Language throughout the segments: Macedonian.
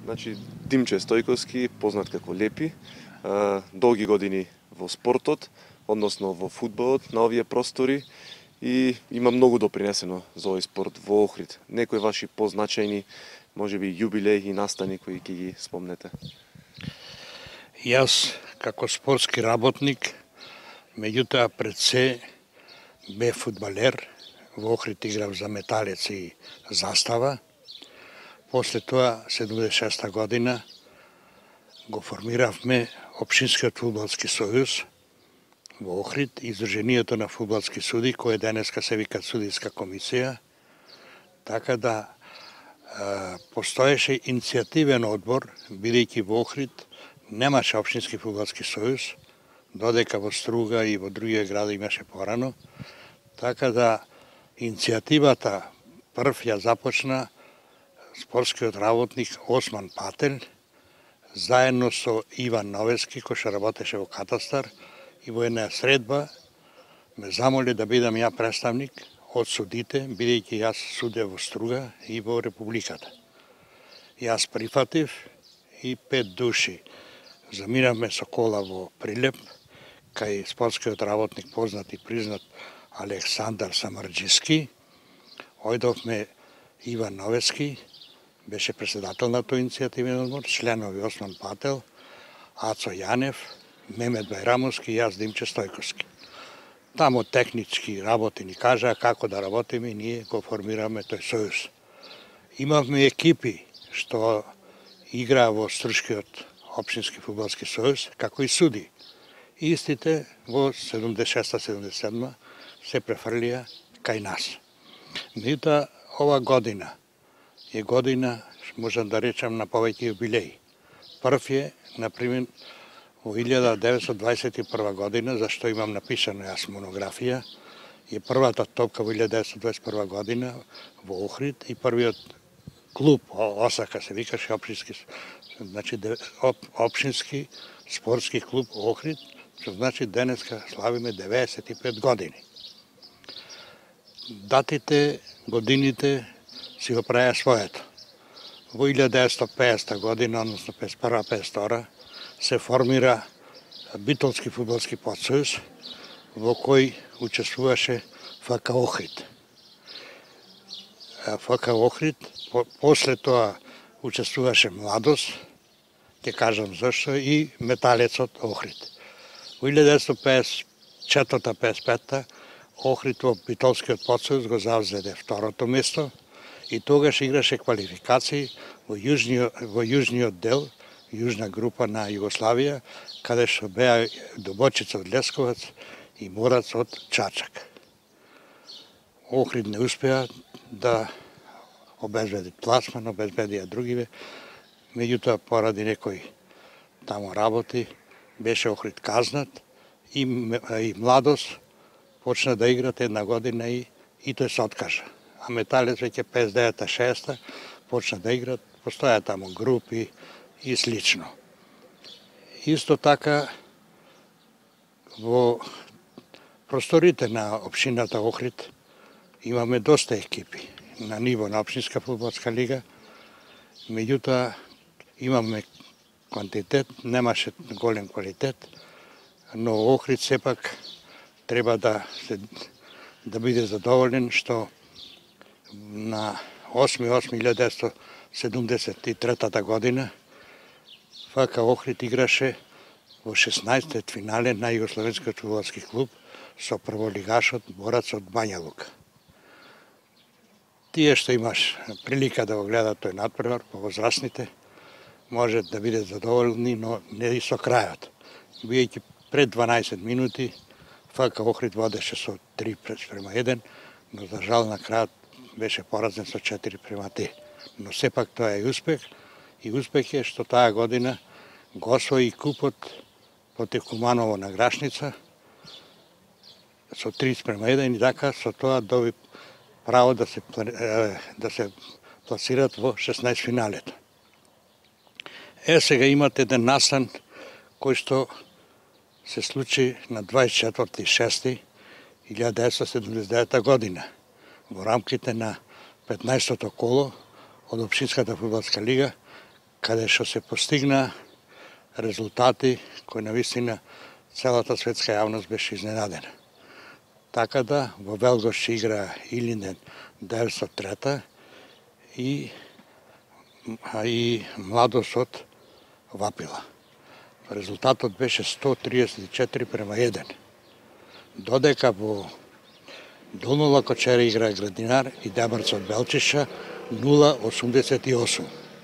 Значи, Димче Стојковски, познат како Лепи, долги години во спортот, односно во фудбалот на овие простори и има многу допринесено за овој спорт во Охрид. Некои ваши позначајни, можеби јубилеи и настани кои ќе ги спомнете? Јас како спортски работник, меѓутоа пред се бев фудбалер, во Охрид играв за Металец и Застава. После тоа, 76 година, го формиравме Општинскиот фудбалски сојуз во Охрид и Издруженијето на фудбалски суди, кој денеска се вика судиска комисија. Така да постоеше иницијативен одбор, бидејќи во Охрид немаше Општински фудбалски сојуз, додека во Струга и во други гради имаше порано. Така да иницијативата прв ја започна спортскиот работник Осман Пател, заедно со Иван Новески, кој што работеше во катастар, и во една средба ме замоли да бидам ја представник од судите, бидејќи јас судев во Струга и во Републиката. Јас прифатив и 5 души заминавме со кола во Прилеп, кај спортскиот работник познат и признат Александар Самарџиски. Ојдовме Иван Новески, беше председател на тој иницијативен одбор, членови Осман Пател, Ацо Јанев, Мемет Бајрамовски и јас Димче Стојковски. Тамо технички работи ни кажаа како да работиме и ние го формираме тој сојуз. Имавме екипи што играа во Струшкиот Општински фудбалски сојуз, како и суди. Истите во 76-77 се префрлија кај нас. Меѓутоа, ова година е година, можам да речам, на повеќе јубилеи. Прв е, например, во 1921 година, за што имам напишано јас монографија, е првата топка во 1921 година во Охрид и првиот клуб, ОСАКА се викаше, Општински спортски клуб Охрид, што значи денеска славиме 95 години. Датите, годините си го правеа своето. Во 1950 година, односно 51-52, се формира Битолски фудбалски подсојуз, во кој учествуваше ФК Охрид. ФК Охрид, после тоа учествуваше Младост, ќе кажам зашто, и Металецот Охрид. Во 1954-55 Охрид во Битолскиот подсојуз го завзеде второто место и тогаш играше квалификации во јужниот дел, јужна група на Југославија, каде што беа Добочица од Лесковац и Морац од Чачак. Охрид не успеа да обезбеди пласман, обезбедија другиве, меѓутоа поради некои тамо работи беше Охрид казнат и Младост почна да играт една година и тој се откажа. А Металец веќе 59-60 почна да играт, постоја тамо групи и слично. Исто така во просторите на општината Охрид имаме доста екипи на ниво на Општинска фудбалска лига, меѓутоа имаме квантитет, немаше голем квалитет, но Охрид сепак треба да биде задоволен што на 8.8.1973 година ФК Охрид играше во 16-тиот финале на Југословенскиот фудбалски клуб со прволигашот Борац од Бања Лука. Тие што имаш прилика да го гледат тој натпревар, повозрастните, може да бидат задоволни, но не и со крајот. Бидејќи пред 12 минути ФК Охрид водеше со 3:1, но за жал на крајот беше поразен со 4:3. Но сепак тоа е успех и успех е што таа година го освои купот против Куманово на Грашница со 3:1 и така со тоа доби право да се пласират во 16 финалето. Сега имате еден настан кој што се случи на 24.6.1979 година во рамките на 15-тото коло од Општинската фудбалска лига, каде што се постигна резултати кои навистина целата светска јавност беше изненадена. Така да во Велгош игра Илинден 903 и Младост Вапила. Резултатот беше 134:1. Додека во Долно Лакочере игра Градинар и Дебарца од Белчиша 0:88.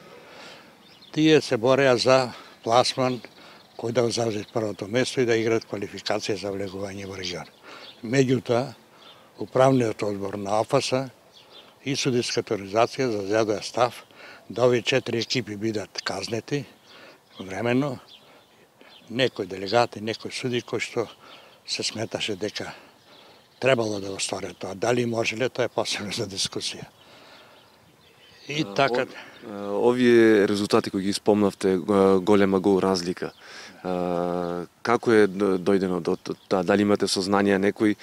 Тие се бореа за пласман кој да завзет првото место и да играат квалификација за влегување во регион. Меѓутоа, управниот одбор на АФС и судиската организација зазедоа став да овие 4 екипи бидат казнети времено, некои делегати, некои суди кои што се сметаше дека требало да го сторат тоа. Дали можеле, тоа е посебно за дискусија. И така... Овие резултати кои ги спомнавте, голема гол разлика, како е дојдено до тоа? Дали имате сознание некој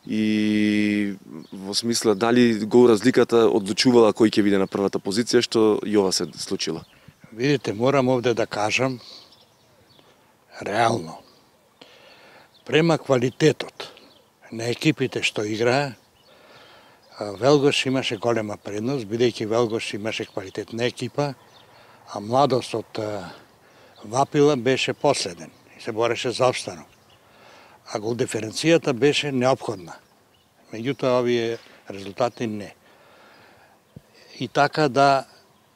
и во смисла дали гол разликата одлучувала кој ќе биде на првата позиција, што и ова се случило? Видите, морам овде да кажам реално. Према квалитетот на екипите што играа, Велгош имаше голема предност, бидејќи Велгош имаше квалитетна екипа, а Младост од Вапила беше последен и се бореше за опстанок. А гол диференцијата беше неопходна. Меѓутоа, овие резултати не. И така да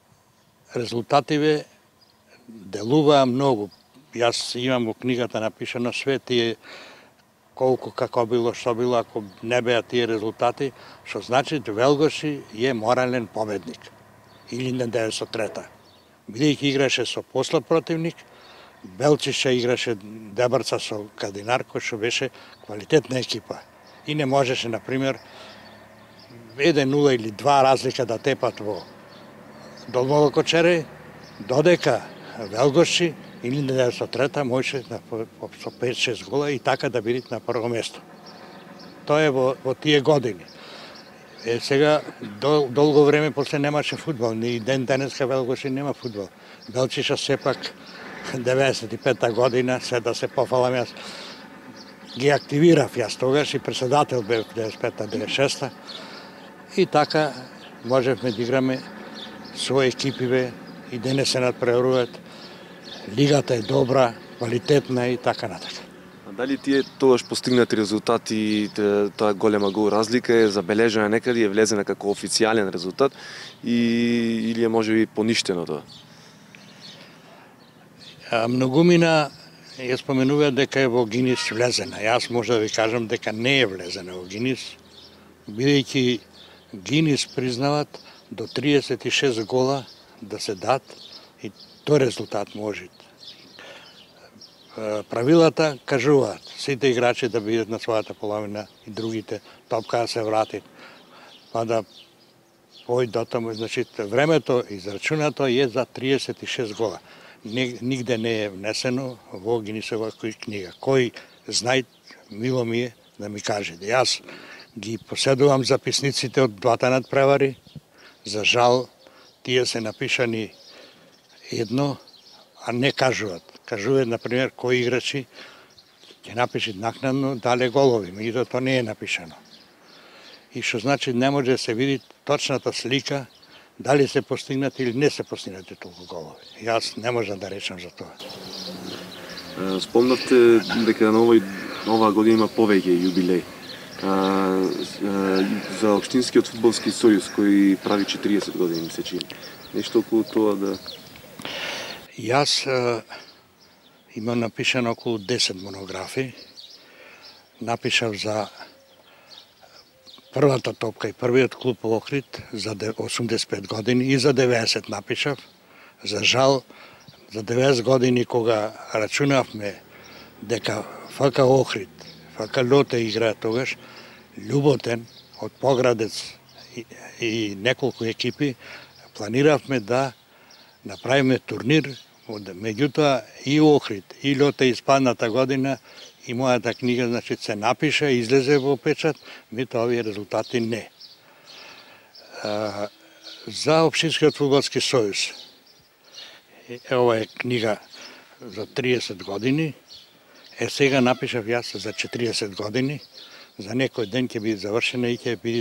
резултативе делуваа многу. Јас имам во книгата напишано све тие колку, како било, што било, ако не беа тие резултати, што значи Велгоши е морален победник. Или на 903. Бидејќи играше со послаб противник, Белчиша играше Дебарца со Кадинар, кој што беше квалитетна екипа. И не можеше, например, 1-0 или 2 разлика да тепат во Долно Лакочере, додека Велгоши или на 903 можеше со 5-6 гола и така да бидат на прво место. Тоа е во тие години. Сега долго време после немаше фудбал, ни денеска Велгоши нема фудбал. Белчиша сепак 95-та година, се да се пофалам јас, ги активирав јас тогаш и председател бев 95-та, 96-та. И така можевме да играме своји екипиве и денес се надпреваруваат. Лигата е добра, квалитетна и така натака. А дали тие тогаш постигнати резултати, таа голема гол разлика е забележена некаде, е влезена како официјален резултат или е можеби поништено тоа? Многумина ја споменува дека е во Гинис влезена. Јас може да ви кажам дека не е влезена во Гинис, бидејќи Гинис признават до 36 гола да се дат и тој резултат може. Правилата кажуваат сите играчи да бидат на својата половина и другите топка да се врати, па да појд до таму. Значи, времето израчунато е за 36 гола. Нигде не е внесено во Гинисова книга. Кој знае, мило ми е да ми каже. Јас ги поседувам записниците од двата надпревари. За жал, тие се напишани едно, а не кажуваат. Кажуваат, например, кои играчи ќе напишат накнадно дале голови, меѓутоа тоа не е напишано. И што значи не може да се види точната слика дали се постигнати или не се постигнати толку голови. Јас не можам да речам за тоа. Спомнавте дека на оваа година има повеќе јубилеи. За Општинскиот фудбалски сојуз кој прави 40 години се чини. Нешто околу тоа да... Јас имам напишано околу 10 монографии. Напишав за првата топка и првиот клуб во Охрид за 85 години и за 90 напишав. За жал, за 90 години кога рачунавме дека ФК Охрид, ФК Лоте играа тогаш, Љуботен од Поградец и неколку екипи, планиравме да направиме турнир, меѓутоа и Охрид, и Лоте испадната година и мојата книга, значи, се напиша, излезе во печат, меѓутоа овие резултати не. За Општинскиот фудбалски сојуз ова е книга за 30 години. Сега напишав јас за 40 години. За некој ден ќе биде завршена и ќе биде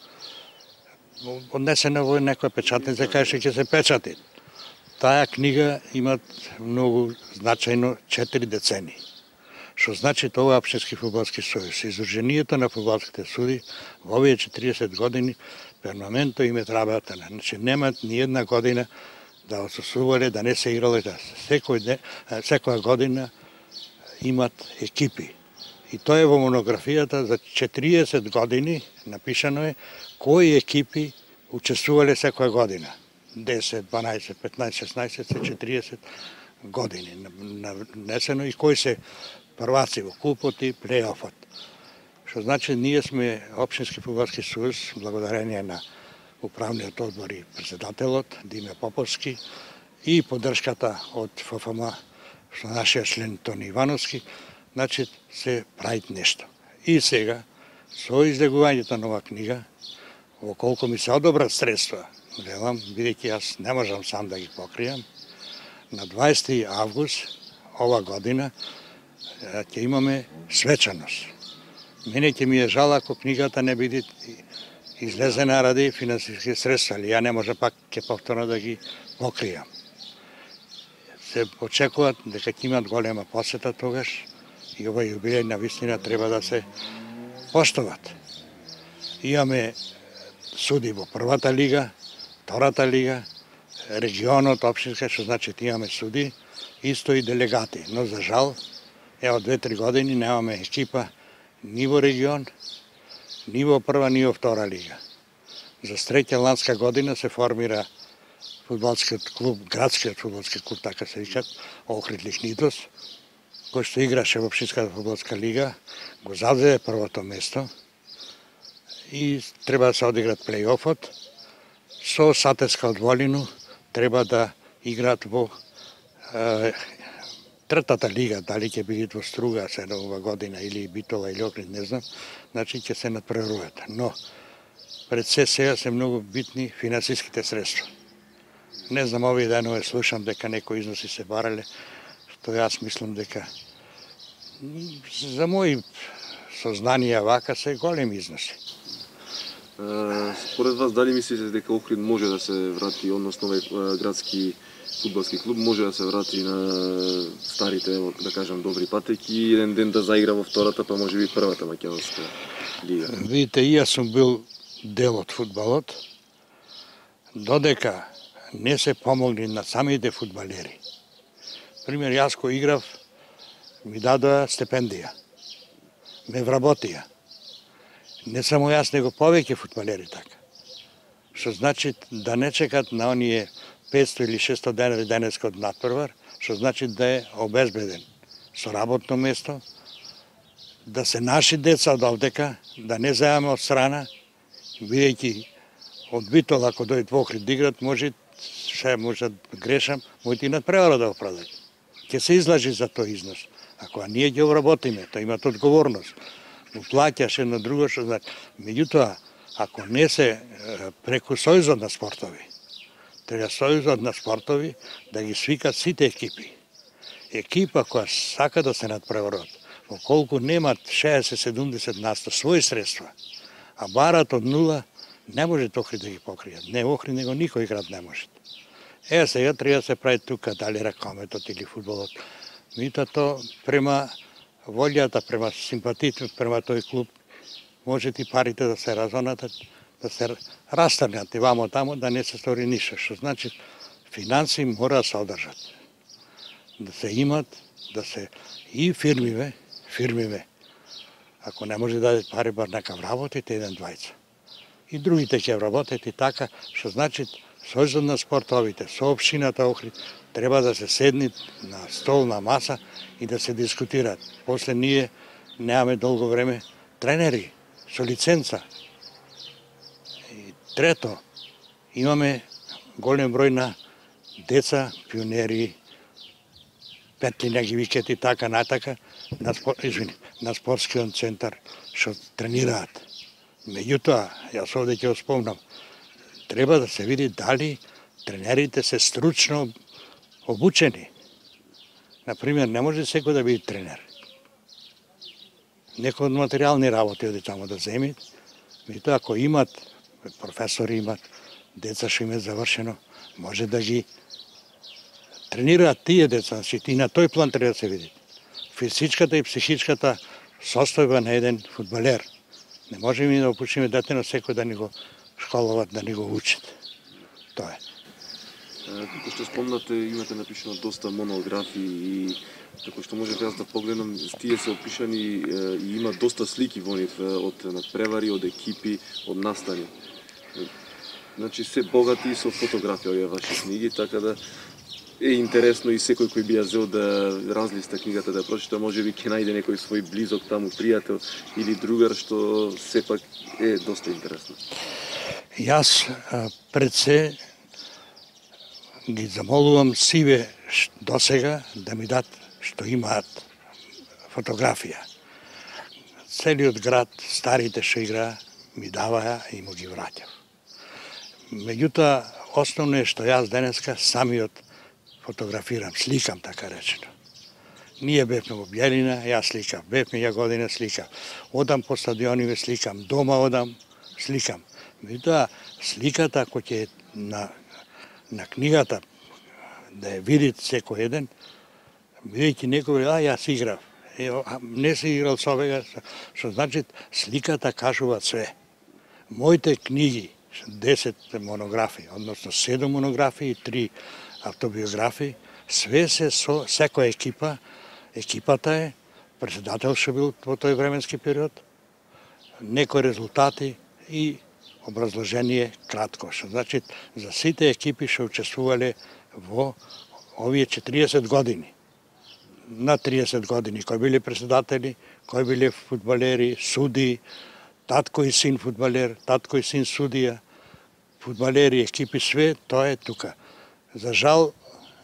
однесена во некоја печатница кај што ќе се печати. Таа книга има многу значајно 4 децении. Што значи тоа Општински фудбалски сојуз. Издруженијето на фудбалските суди во овие 40 години перманентно им е работена. Значи немаат ни една година да отсуствувале, да не се играле, да секоја година имат екипи. И тоа е во монографијата за 40 години напишано е кои екипи учествувале секоја година. 10, 12, 15, 16, 40 години нанесено и кои се прваци во купот и плејофот. Што значи ние сме Општински фудбалски сојуз, благодарение на управниот одбор и председателот Диме Поповски и поддршката од ФФМ, што нашиот член Тони Ивановски, значи се прави нешто. И сега, со излегувањето на ова книга, во колку ми се одобрат средства, велам, бидејќи јас не можам сам да ги покријам, на 20 август ова година ќе имаме свечаност. Мене ќе ми е жал ако книгата не биде излезена ради финансиски средства, али ја не може пак ќе повторно да ги покријам. Се очекуваат дека ќе имат голема посета тогаш и ова јубилеј на вистина треба да се поштоват. Имаме суди во првата лига, втората лига, регионот, општинска, што значи имаме суди, исто и делегати, но за жал, ево 2-3 години немаме екипа ни во регион, ни во прва, ни во втора лига. За среќа ланска година се формира фудбалскиот клуб, градскиот фудбалски клуб, така се викат, Охрид Лихнидос, кој што играше во Општинската фудбалска лига, го завзеде првото место и треба да се одиграт плејофот. Со Сатеска од Волину треба да играат во третата лига, дали ќе бидат во Струга се ова година или Битола или Охрид, не знам, значи ќе се надпреваруваат. Но пред се сега се многу битни финансиските средства. Не знам, овие денове слушам дека некои износи се барале, што јас мислам дека за мои сознанија вака се големи износи. Според вас, дали мислите дека Охрид може да се врати, односно овој градски фудбалски клуб може да се врати на старите, да кажам, добри патеки и еден ден да заигра во втората, па може би првата македонска лига? Видите, и јас сум бил дел од фудбалот, додека не се помогли на самите фудбалери. Пример, јас кој играв, ми дадоа стипендија, ме вработија. Не само јас, него повеќе фудбалери така. Што значи да не чекат на оние 500 или 600 денари денеска од надпревар, што значи да е обезбеден со работно место, да се наши деца од овдека, да не заемаме од страна, бидејќи од Битола, ако дојдат во Охрид да играт, може да грешам, моите и надпревара да оправдаат. Ќе се излажи за тој износ. Ако ние ги обработиме, тоа имат одговорност. Му плаќаш едно друго, што значи. Меѓутоа, ако не се преку Сојузот на спортови, треба Сојузот на спортови да ги свикат сите екипи. Екипа која сака да се надпреварат, околку немат 60-70 насто своји средства, а барат од нула, не може Охрид да ги покријат. Не Охрид, него никој град не може. Сега треба да се прави тука, дали ракометот или фудбалот. Меѓутоа то према волјата, према симпатите, према тој клуб, може и парите да се разонатат, да се растргнат и вамо тамо, да не се стори ништо. Што значи, финанси мора да се одржат. Да се имат, да се и фирмиве, ако не може да дадат пари, бар нека вработите еден двајца. И другите ќе вработат и така, што значи, Сојузот на спортовите, со општината Охрид, треба да се седни на стол, на маса и да се дискутираат. После ние немаме долго време тренери со лиценца. И трето, имаме голем број на деца, пионери, петлина ги викат и така натака, на спортскиот центар што тренираат. Меѓутоа, јас овде ќе спомнам, треба да се види дали тренерите се стручно обучени. Например, не може секој да биде тренер. Некој од материјални работи оди таму да земи, меѓутоа ако имат, професори имат, деца што имаат завршено, може да ги тренираат тие деца, значи и на тој план треба да се види. Физичката и психичката состојба на еден фудбалер. Не можеме да опушиме дете на секој да ни го школуват, да ни го учат. Тоа е. Како што спомнате, имате напишано доста монографии и како што можев јас да погледнам, тие се опишани и има доста слики во нив од надпревари, од екипи, од настани. Значи се богати со фотографија овие ваши книги, така да е интересно и секој кој би ја зел да разлиста книгата, да прочита, можеби ќе најде некој свој близок таму, пријател или другар, што сепак е доста интересно. Јас пред се ги замолувам сиве досега да ми дат што имаат фотографија. Целиот град, старите што играа, ми даваа и му ги враќав. Меѓутоа, основно е што јас денеска самиот фотографирам, сликам така речено. Ние бевме во Бјелина, јас сликам, бевме Јагодина, сликам. Одам по стадиониве, сликам, дома одам, сликам. Меѓутоа, сликата, ако ќе на книгата да ја види секој еден, бидејќи некој јас играв. Не си играл со овега, што значи сликата кажува све. Моите книги, 10 монографии, односно 7 монографии, 3 автобиографии, све се со секоја екипа. Екипата е, председател што бил во тој временски период, некои резултати и образложение кратко. Што значи за сите екипи што учествувале во овие 40 години. На 30 години, кои биле председатели, кои биле фудбалери, суди, татко и син фудбалер, татко и син судија, фудбалери, екипи, све, тоа е тука. За жал,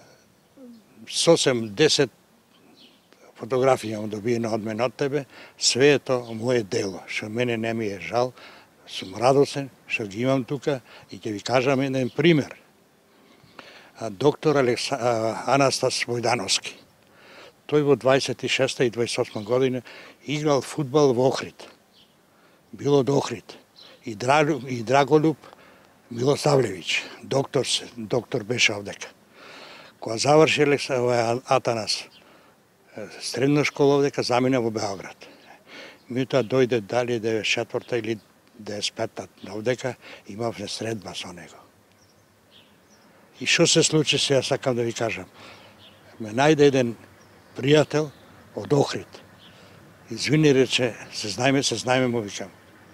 сосем 10 фотографии имам добиено од мене од тебе, све е тоа моје дело, што мене не ми е жал, сум радосен што ги имам тука и ќе ви кажам еден пример. Доктор Анастас Војдановски. Тој во 26 и 28 година играл фудбал во Охрид. Бил од Охрид. И Драголюб Милосавлевиќ, доктор беше овдека. Кога заврши Атанас, средна школа овдека, замина во Београд. Меѓутоа дојде дали 94-та или 95-та овдека, имавме средба со него. И што се случи, сега сакам да ви кажам. Ме најде еден пријател од Охрид. Извини, рече, се знаеме, му викам.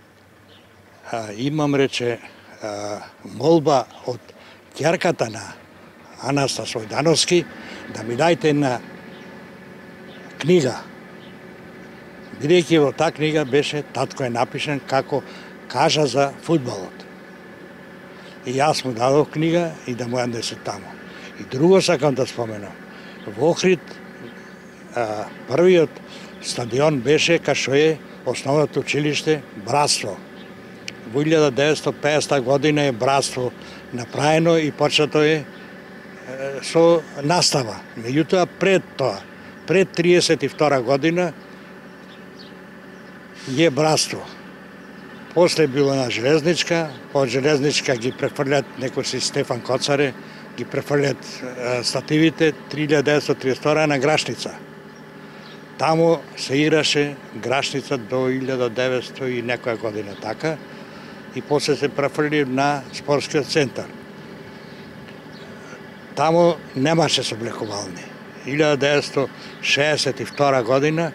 Имам, рече, молба од ќерката на Анастас Војдановски да ми дајте една книга. Бидејќи во таа книга беше, татко е напишен како кажа за фудбалот. И јас му дадов книга и да му ја несе таму. И друго сакам да споменам. Во Охрид првиот стадион беше кај што е основното училиште Братство. Во 1950 година е Братство направено и почнато е со настава. Меѓутоа пред тоа, пред 32 година е Братство. После било на Железничка, од Железничка ги префрлят некој си Стефан Коцаре, ги префрлят стативите 1932 на Грашница. Таму се играше Грашница до 1900 и некоја година така и после се префрли на спортскиот центар. Таму немаше соблекувални. 1962 година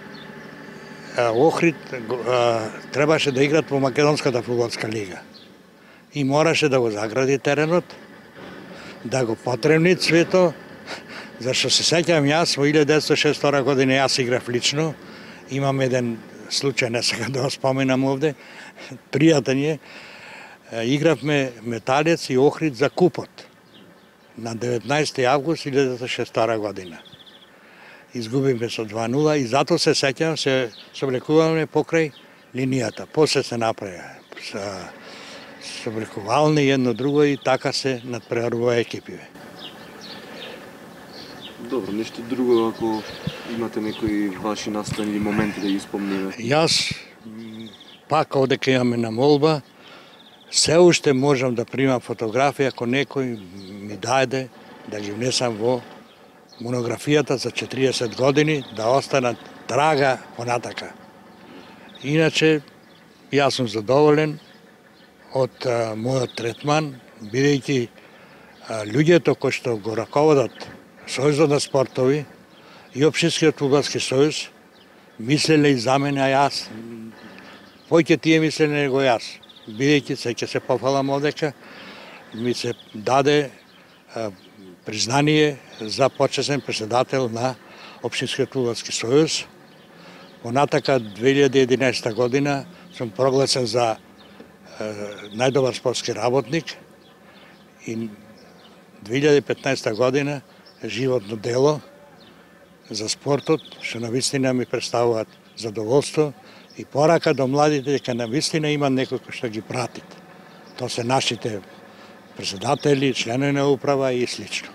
Охрид требаше да играт во Македонската фудбалска лига. И мораше да го загради теренот, да го потребни цвето, зашто се сеќавам јас во 1962 година јас играв лично, имам еден случај, не сакам да го споменам овде, пријатен е, игравме Металец и Охрид за купот на 19 август 1962 година. Изгубивме со 2-0 и затоа се сеќавам, се соблекуваме покрај линијата. После се направи соблекувални едно друго и така се надпреварува екипиве. Добро, нешто друго ако имате некои ваши настани или моменти да ги спомниме. Јас, пак одека имаме на молба, се уште можам да примам фотографија ако некој ми даде да ги внесам во монографијата за 40 години, да останат трага понатака. Иначе, јас сум задоволен од мојот третман, бидејќи луѓето кои што го раководат Сојузот на спортови и Општинскиот фудбалски сојуз мислеле и за мене, а јас поќе тие мислеле него јас, бидејќи се ќе се пофалам одека ми се даде признание за почесен претседател на Општинскиот фудбалски сојуз. Понатака 2011 година сум прогласен за најдобар спортски работник и 2015 година животно дело за спортот, што навистина ми представуваат задоволство и порака до младите дека навистина има некој кој што ги прати. Тоа се нашите претседатели, членови на управа и слично.